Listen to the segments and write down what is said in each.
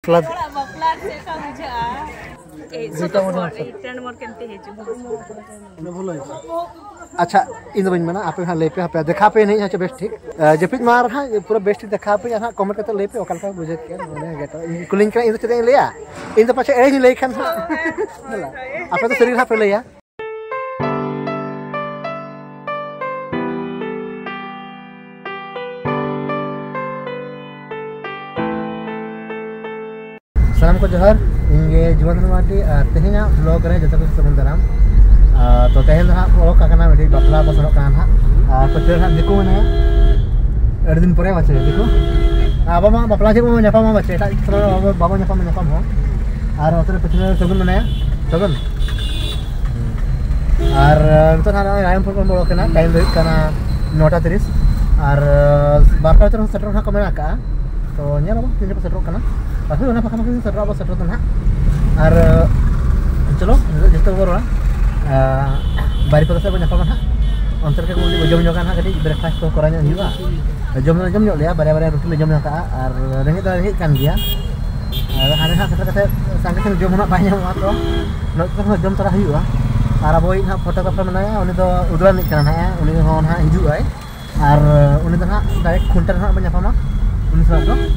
bapla अच्छा इन बन मना आप लेपे हाँ देखा पे नहीं अच्छा बेस्ट ठीक जपित मार हाँ पूरा बेस्ट ठीक देखा पे हाँ कमेंट करते लेपे ओकल का बुझे के मैंने गेट कुलिंग का इन तो चेते लिया इन तो पाछे एही ले खान आप तो शरीर हाँ पे लिया सलाम को जोहर इंगे जीवन माटी तेहना ब्लॉग रे जतो कुछ सबन दाराम तो तेहन हा ब्लॉग का kana मेडी बापला को सनो कान हा पचर हा दिको ने एड दिन परे बाचे दिको आबा मा बापला जे मो न्यापा मा बाचे ता सनो बाबा न्यापा हो आर अतरे पचर सबन मने सबन आर तो ना रायम पर बोलो kana टाइम रे kana 9:30 आर बारटा चर सेटर हा कमेना का तो न्यारो तीन पे सेटर kana tapi udah pakai makin seru apa seru tuh nak, ar, celo, justru baru lah, bari pada saya banyak paman nak, antar ke kemudian jam-jam kan nak jadi breakfast tuh koranya juga, jam-jam nyok ya, bari-bari rutin jam yang ka, ar, rengit kan dia, ada nak kata sangka jam nak banyak atau, nak kan jam terakhir juga, araboy nak fotografer mana ya, ini tuh udah nih kan ya, ini tuh nak hijau ay, ar, ini tuh nak direct counter nak banyak paman, ini sebab tuh.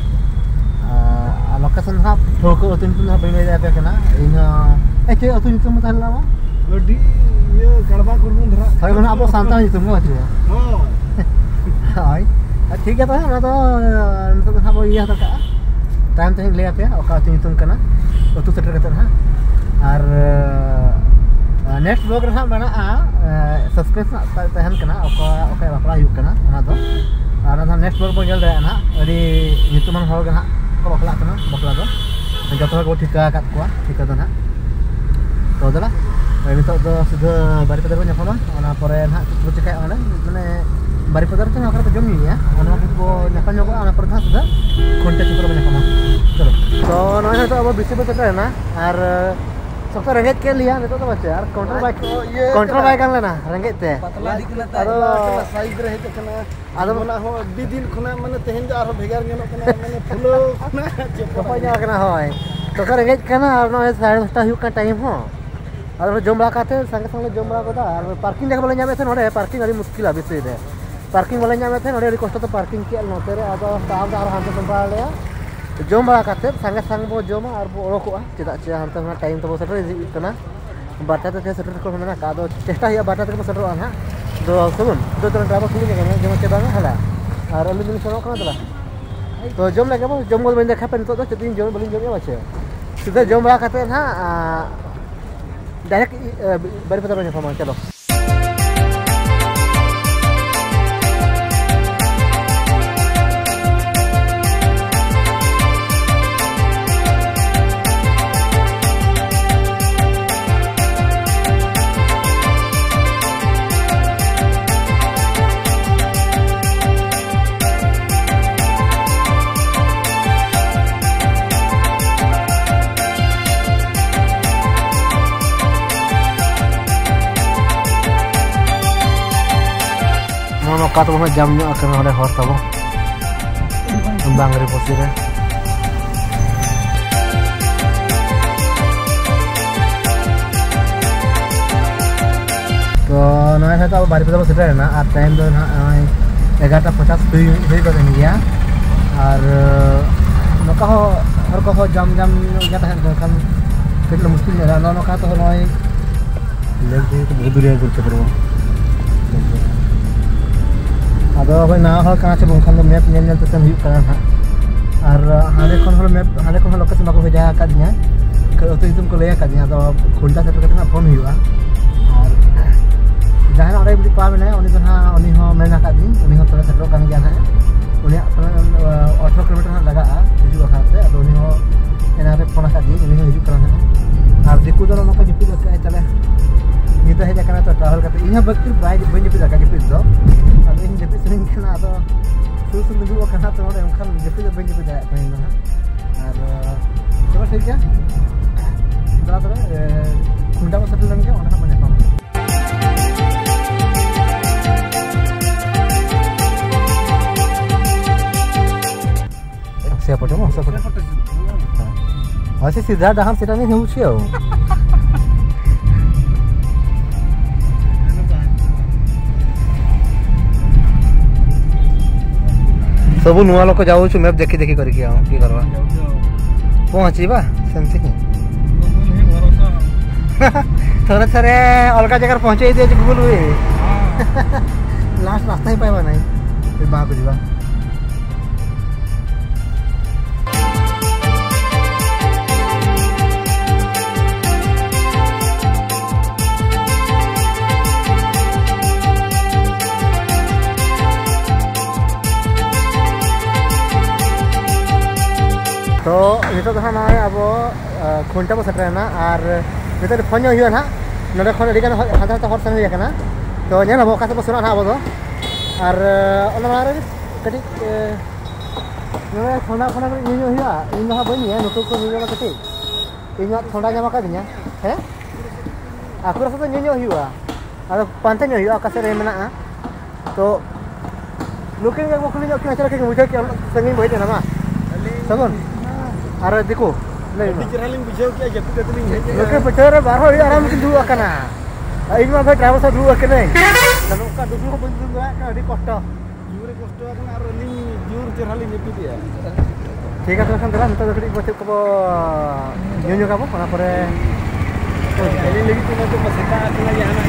Lokasi nak toko atun tu nak beli apa kena? Ini ke atun itu macam mana? Lodi, ya kadang kurang dera. Saya mana apa santai itu macam tu. Oh. Hai, ठीक है तो है ना तो apa iya tak? Time tu lihat ya, oka atun itu kena. Atun seter kata ha. Ar next vlog rasa mana subscribe nak tahan kena, oka apa yuk kena, mana tu? Ar next vlog pun jalan dah, jadi itu mana hal kena. Kalau kelak kena, bakal tu, jatuh aku tika kat kuah, tika tu nak. Tahu dah lah. Ini tu sudah bari pada banyak apa? Anak pore nak terus cakap mana? Mana bari pada tu nak kerja jom ni ya. Anak aku nyakan juga anak pernah sudah kontak super banyak apa? Terus. So, nama tu apa bisi betul kan? Ar sok rengit ke lihat itu tu baca. Ar counter bike kan lah, rengit teh. Aduh, saya berah itu kena. Aduh, mana ho bidin kena mana tehen jar ho begar ngelok kena mana fulo kena. Pokoknya kena hoy. Sok rengit kena nama saya sudah yuk kan time ho. Aduh, jom belakang tu, sangat jom belakang tu. Ar parking jaga boleh nyampe tu, ada parking ada muskil habis tu deh. Parking boleh nyampe tu, ada di cost tu parking kial noter. Aduh, tahun dah orang hantar tempat dia. Jom belakang tu, sangat bo jom ar bo orok ah. Tidak cia hantar mana time tu bo seter itu kena. Baca tu dia seter kalau mana kado. Cesta ya baca tu seter ah. Do sebun, do turun berapa kali ni kan? Jom coba ni hala. Ar lalu ni semua kan tu lah. To jom lagi apa? Jom boleh benda kapan tu? Jadi jom boleh jomnya macam. Sudah jom belakang tu ha. Direct bari pada banyak paman calo. Noka tu mana jamnya akan oleh hor tahu, kembang dari posisi. तो नया है तो बारी पे shutter है ना और time तो 11:50 हुई कर गया और नौका हो और को जम जाता है तो kan कितना मुश्किल है ना नौका तो नॉय लेके तो बहुत दूर है गुरते पड़ो आदो भाई ना हो कहां से बंखान तो मैप नेल तो हुई करना था और हाले खन हो मैप हाले खन लोकेशन बाको भेजा का दिया तो तुम को ले का दिया तो खुंटा से तो फोन हुआ और जहां orang beli paham ni, oni kan oni ho mena kat ni, oni ho pernah setor kan gian hai, oni pernah 18 kilometer nak laga ah, tujuh orang tu, atau oni ho ena pe pernah kat ni, oni ho hidup kerana, ar diku tu orang macam jepit kat cale, ni tu hanya kerana tu travel kat, ini betul baik banyak jepit kat jepit tu, atau ini jepit sering kena atau susu menjual kerana tu orang kan jepit banyak jepit kat ni mana, ar coba saja, berapa tu, kunda pasal tu lagi orang banyak paham. Siapa cuma? Siapa? Masih sidra daham sidra ni hemu cio. सब नुआ लोग जाऊ छु map देखी देखी करके आओ की करवा पहुंचीबा सेमती की थोड़े थोड़े अलग जगह पहुंचे दिए गूगल हुए लास्ट रास्ता ही पाइबा नहीं फिर बाहर को जीवा तो नितो हाँ ना अब खुंटा बो सेटरना और नितो फोन हुआ ना नोडे खन अडिगान हाथा हाथा हर सन हुआ तो नेल बो कासे बो सुना अब दो और ओना मारे कटी नोडे थोड़ा थोड़ा न्यू हुआ इन हा बनी है नोटो को न्यू कटी इन थोड़ा जमा का दिया है आकुरा से न्यू हुआ और पांते न्यू हुआ कासे रे मेना तो लुकिंग के बो खुली के चला के मुझे के संगी बहिते ना मा सबन अरे देखो नहीं बिचरालिंग बुझाव क्या जब तक नहीं है लोके बेचारे बाहर आराम से दुआ करना इन में भाई ड्राइवर से दुआ करने लानु का दुआ को बंद दुआ का अभी कष्ट यूरे कष्ट आकन और लिंग यूर चरालिंग नेपी दिया ठीक है तो kan dalam kita kali buat ko nyonya ka apa pore ini lagi tu masita kena jana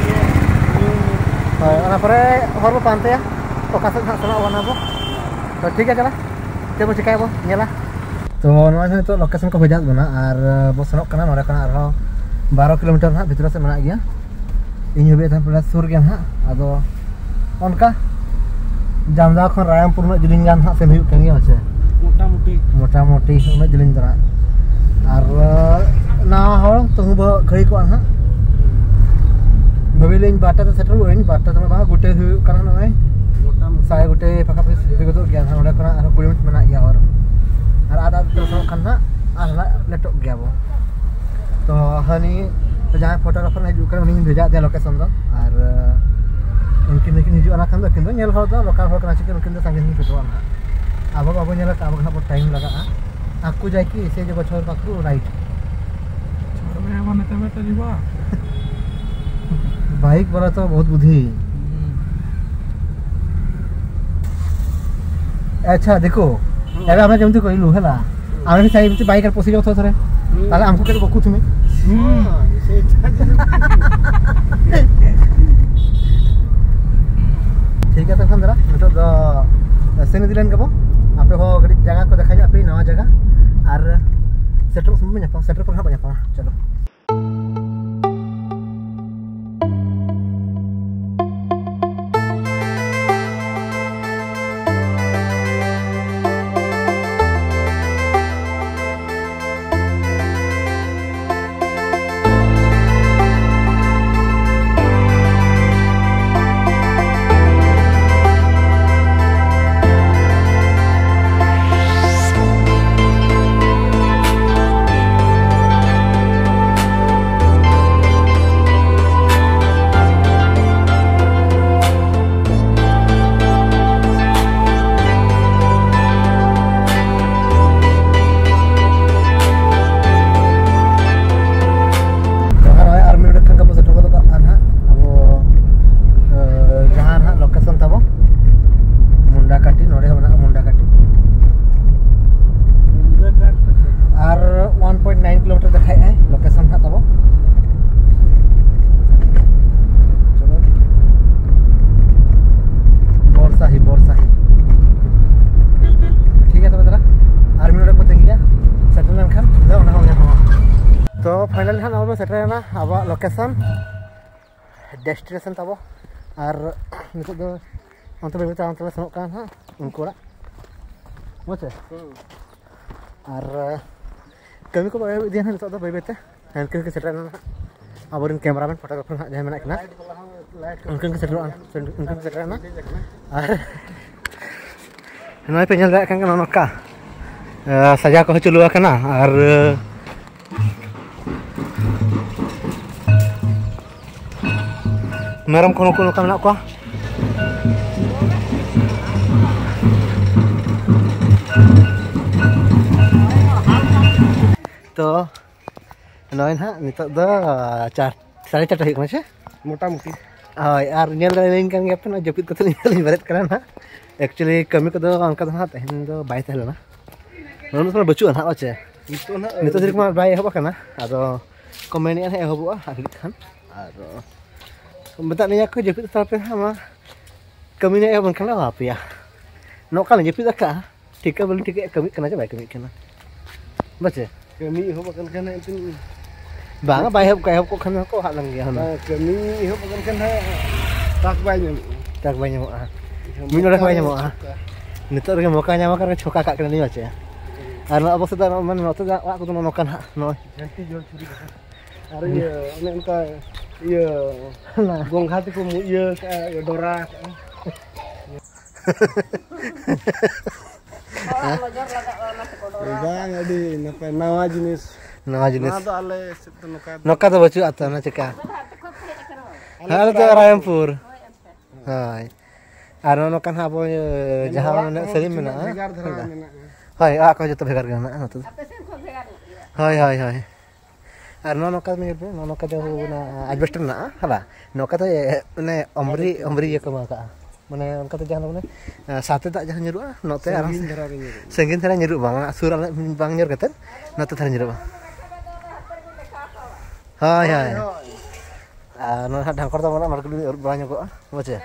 ये ana pore hor pantai ya okasa sana wana bo तो ठीक है चला ते बो चिकाय बो nyala तो नवा से तो लोकेशन को भेजा बना और बस सनक कना नोडे कना आरो 12 किलोमीटर ना भितर से मना गया इन हबे था प्लस सुर गया ना आदो उनका जामदा खन रायमपुर में जिलिंग गान हा से हुई केंगे होचे मोटा मोटी उन जिलिंग दरा और ना हो तो बो घड़ी को हा बबिलिंग बाटा तो सेटल होइन बाटा तो बा गुटे हुई कना नय साय गुटे पका पिस बिगतो गया ना नोडे कना आरो 20 मिनट मना गया और आधा terus karena anak letok gaya bo तो हनी जहाँ फोटोग्राफर हजून उन्हीं भेजा दिया लोकेशन दो और उनकिन हजूना खान किन नेल हर दो लोकल हर कना चिकन उनकिन संगे फोटो अब बाबू नेल अब बहुत टाइम लगा आपको जाए कि से जो बछर पाखु राइट बाइक वाला तो बहुत बुद्धि अच्छा देखो एबे हमरा जेमति कहिलु हला आमे चाहि बिति बाइक पसी जाउ थरे ताले हमको के बकु तुमे ठीक है तो खान दरा तो सेने दिलन के बो आपे हो गडी जगह को देखा आपे नवा जगह और सेटर समय में सेटर पर हा बया चलो फाइनल हाँ अब सेटरना अब लोकेशन डेस्टिनेशन तब और नित अंत बेबे अंत सेनोग हाँ उनको मचे और कमी को इदी ना नित बेबेते उनकिन के सेटरना अब कैमरामैन फोटोग्राफर हाँ जहाँ मेना उनकिन के सेटरना और नॉय पे नल नौका सजा को चलू और मेरम को नौका मेना को तो नॉय ना नितो दो 4:30 हो गए मोटा मोटी हय और नेल लेन कान गया पे जपित कते नेल बरेत करा ना एक्चुअली कमी को दो अंका ना तहन दो बाय तहलेना नोन तो बचु ना आचे नितो सिर्फ मा बाय हबा कना आदो कमेंट ने हबुआ हागित खान और बता निया को जपित तापे हामा कमी ने बन खाना वापिया नोका जपित का ठीक है बोल ठीक है कमी कना बाय कमी कना बचे kami ihop kan itu bang bayi hop kayak hop kok kan kok halang ya kami ihop kan tak banyak ah min udah banyak ah nitor ke mukanya makan choka kak kena ni aja karena apa sudah man waktu aku tuh makan no nanti jual curi kan hari ya nanti iya gong hati ku iya dora bang adi nawa jenis noka tuh baju atau na ceka halo tuh Rayampur hai aro nokan habo jahan na sering mena hai aku aja tuh begar gana tuh hai aro noka mir be noka tuh na adjustor na hala noka tuh ne omri ya kemaka mana uनका तो जहां माने साथे दा जहां nyuruh note arang sengin thara nyuruh bang asur bang nyur kate note thara nyuruh bang hai no ढांकर तो mana markuli banyak kok baca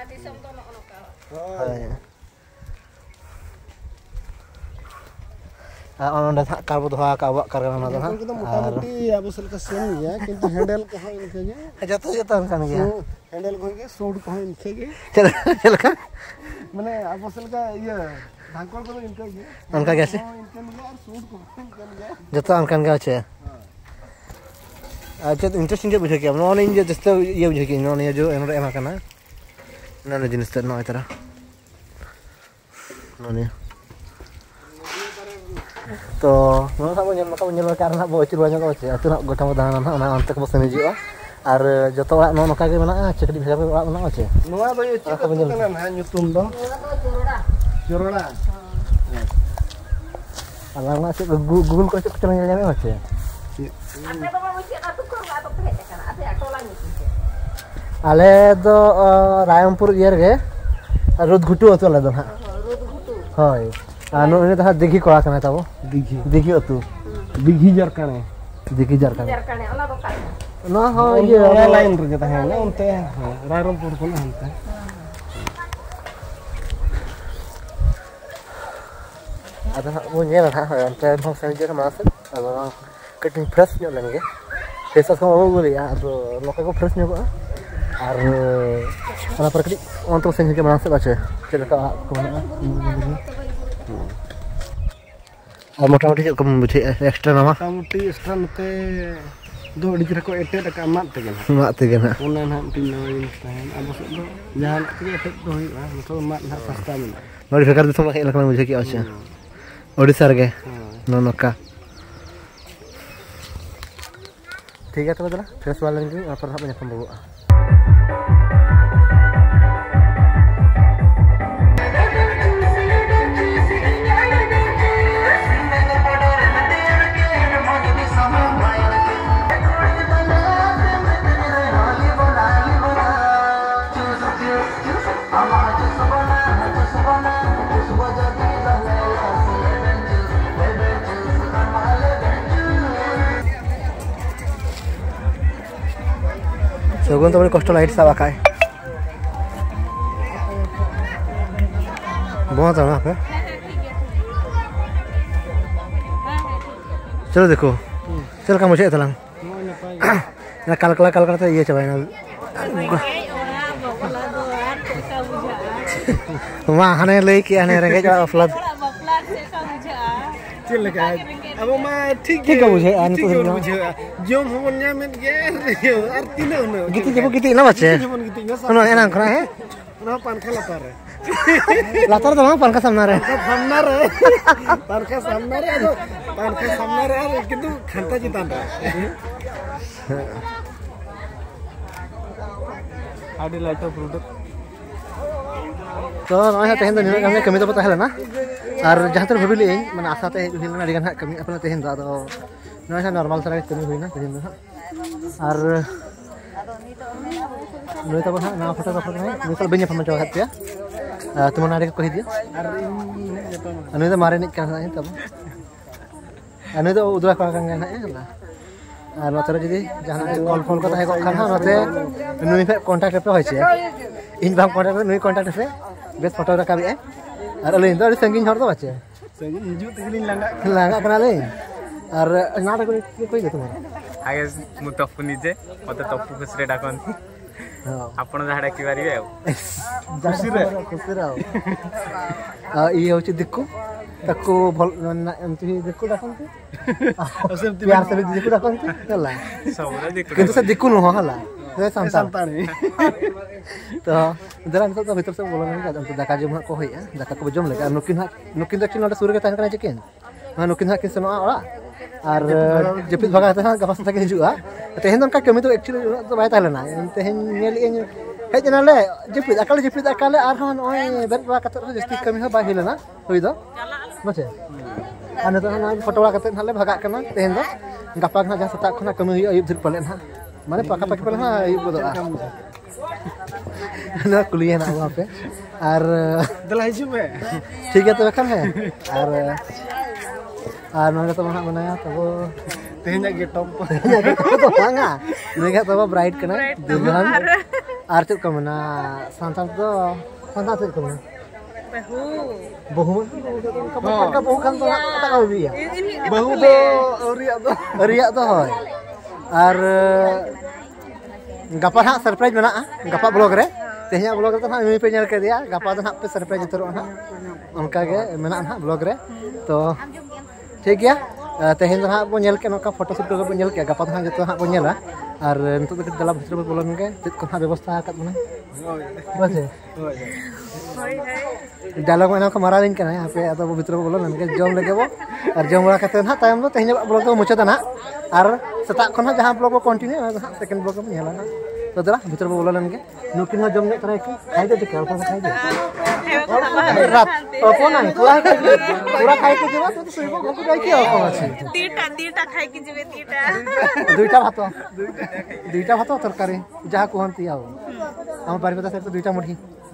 on dah karbo doa ka awak karena na ha motamoti abu sel ka sem ya kintu handle ko hoy inkanya jatuh kan ya handle ko ge sound ko hoy inkage चलका माने abu sel ka iya ढांकर को इनके उनका कैसे इनके और sound को इनके जतो अनकन का छे अच्छा इंटरेस्टिंग जो बुझे के नॉन इन जो जस्तो ये बुझे के नॉन ये जो एनरे एमा कना ना जिनिस त नय तरा नॉन तो नोन साबो nyel karena bo ciru banyak ko ce atu nak gotang dahanan na ante ko sene jiwa ar joto wa no noka ge mana cek di bhega wa mana ce noa do ye cek kan ha nyutum do corola alang ma ce google ko cek cenanya nyame ce ale do Rayampur yer ge rod ghutu atu ale do ha hoy anu ini tah digi kola kana tabo digi atu digi jar kane ona do kan no ho iya lain rege tah na onte Rayampur ko na onte ada mau nyela ha onte mau senjera masuk abang cutting fresh nyo lang ge pesa ko mau beli ya ado loka ko fresh nyo ko ar ana perkedi untuk senjera masuk baca cerita ko mana मोटामोटी जो कम बुझे extra नामा मोटामोटी extra नते दो डिजरा को एटेड का मात तेगे ना उना ना तीन नवइन ताहन अब दो जहां के एटेड दो हुआ तो मात ना सस्ता में नोडी फेकर दिसम हे लखना बुझे की अच्छा ओडिसा रे नोनका ठीक है तो बदला फ्रेश वाला लेंगे और पर banyak pembawa Sogun to कष्ट लाइट सावा काय बहुत है ना पे चलो देखो चल का मुझे तलांग ना कल तो ये चबाई ना वहाँ हने ले के हने रंगे जो फ्लड चल का अब मा ठीक है बुझे आने तो बुझे जोम हमन न्यामेत गे आर तिने न गिती जब गिती ना बच्चे ना एना खरा है ना पानखा लातार लातार तो पानखा सामना रे पानखा सामना रे किंतु खंता चितान रे आडी लाइट प्रोडक्ट तो नय तहन तो निना कमी तो पता है ना और जहां तर भबिले माने आसाते हिलना डिगान कमी अपना तहन दा नॉर्मल नॉर्मल तरह कमी हुई ना तेहन दो और नुई तब ना फोटोग्राफर नुई को बी फम चौक पे तुम नारे को कही दिया नुई तो मारे निक तब नुई तो उदरा को और नोते जुदी जहाँ कल फल को नोते नुई फे कन्टाक्ट पे होइछे इन बाम कन्टाक्ट नुई कन्टाक्ट पे बेस फोटो रकाबे और अलिन तो संगीन हर तो बाचे संगीन हिजू तगलिन लांगा कना ले और नाटा को कोई दे तुम आगे मु तप्पु निजे मते तप्पु खुसरे डाकंती आपण जहा डाकी पारिबे खुशी रे ई होची दिक्कु ताको भल एमती दिक्कु डाकंती प्यार से दिक्कु डाकंती हला सबरा दिक्कु किंतु से दिक्कु न हला से संतानी तो जरा तो भीतर से बोलन का दाका जम को होया दाका को जम लेका नुकिन तो एक्चुअली नोडे सुर के तहन कना चिकेन नुकिन किन सनो ओड़ा और जपित भगा तहन गपा से के हिजुआ तेहन उनका कमी तो एक्चुअली तो बाय तालेना तेहन नेल इन हेजना ले जपित अकाले आर हन ओय बेट बा कत जस्ती कमी हो बाय हिलेना होई दो बचे आने तो ना फोटो बा कत हले भगा कना तेहन दो गपा ना जा सता खना कमी हुई अयुब धर पले ना माने पाका पाकी पले ना अयुब दो ना कुलिया ना वहां पे और दला हिजू में ठीक है तो रखन है और नोंडे तो ना बनाया तब तेहन के टॉप तो मांगा नेगा तब ब्राइट कना दुल्हन और चुक कमना संतान तो संतान चुक कमना बहु का बहु kan तो ता बिया बहु दो रिया तो होय और गपा ना सरप्राइज बना गपा ब्लॉग रे तेहया ब्लॉग रे तो ना मी पे नेल के दिया गपा तो ना पे सरप्राइज उतरो ना उनका के मेना ना ब्लॉग रे तो ठीक गया तेहन ना बो नेल के नोका फोटो शूट को बो नेल के गपा तो ना जतो ना बो नेला और नितो तो दला भितर बो बोलन के चेत को ना व्यवस्था करत बना बसे डायलॉग में ना को मारा दिन के ना यहां पे तो भितर बो बोलन के जम लगे बो और जम बड़ा कते ना टाइम तो तेहन ब्लॉग को मुचादा ना और सता को ना जहां ब्लॉग को कंटिन्यू सेकंड ब्लॉग में नेला ना तो दला भितर बो बोलन के नुकिन जम ने तरह की खाई दे के अल्प खाई दे रात अपन नहीं पूरा खाई के जेबा तो सुइबो को जाई की अपन अछि तीटा खाई के जेबे तीटा दुईटा भात तरकारी जहा कहंती आउ हम बारिपदा से तो दुईटा मुठी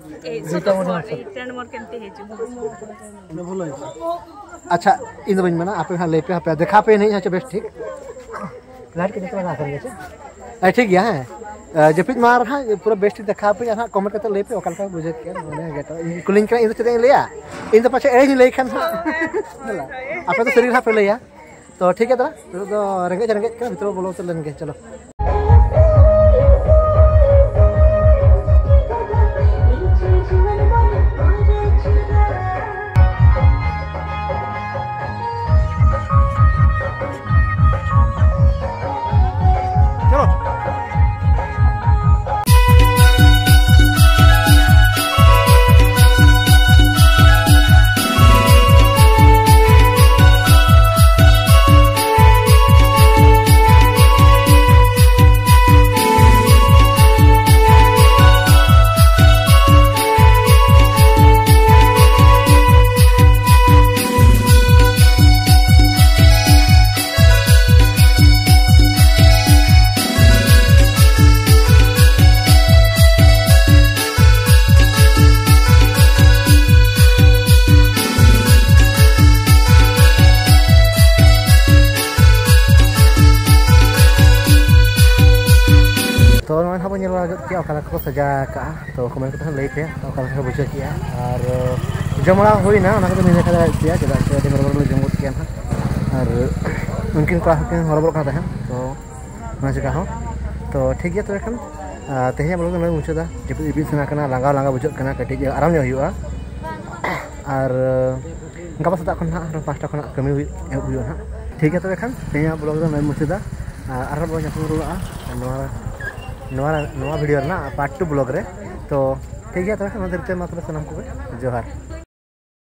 अच्छा इन बन मना आप हां ले पे आप देखा पे नहीं है बेस्ट ठीक लाइट के देखा कर छे ठीक है जपित मार हां पूरा बेस्ट देखा पे हां कमेंट करते ले पे ओकल का बुझे के माने गेट कुलिंग का इन तो चते लिया इन तो पाछे ए ही ले खान हला आप तो शरीर पे लिया तो ठीक है तो रंगे के भीतर बोलो तो लेंगे चलो तो नॉन हम नेल के ओकला को सजा का तो कमेंट को लई पे ओकला को बुझे किया और जमड़ा होई ना ना को नहीं देखा दिया चला से दे बरोबर जमत किया ना और उनकिन क्लास के हरबर का था तो ना जगह हो तो ठीक है तो एखन तेहे बोलो न मुछदा जब इबी सना कना लांगा बुझे कना कटी आराम ने हुआ और गपा सता खन ना पांचटा खना कमी हुई ना ठीक है तो एखन तेहे बोलो न मुछदा और बो न्यापो रुआ नवा वीडियो ना पार्ट 2 ब्लॉग रे तो ठीक है तो मतलब सनम को जोहार।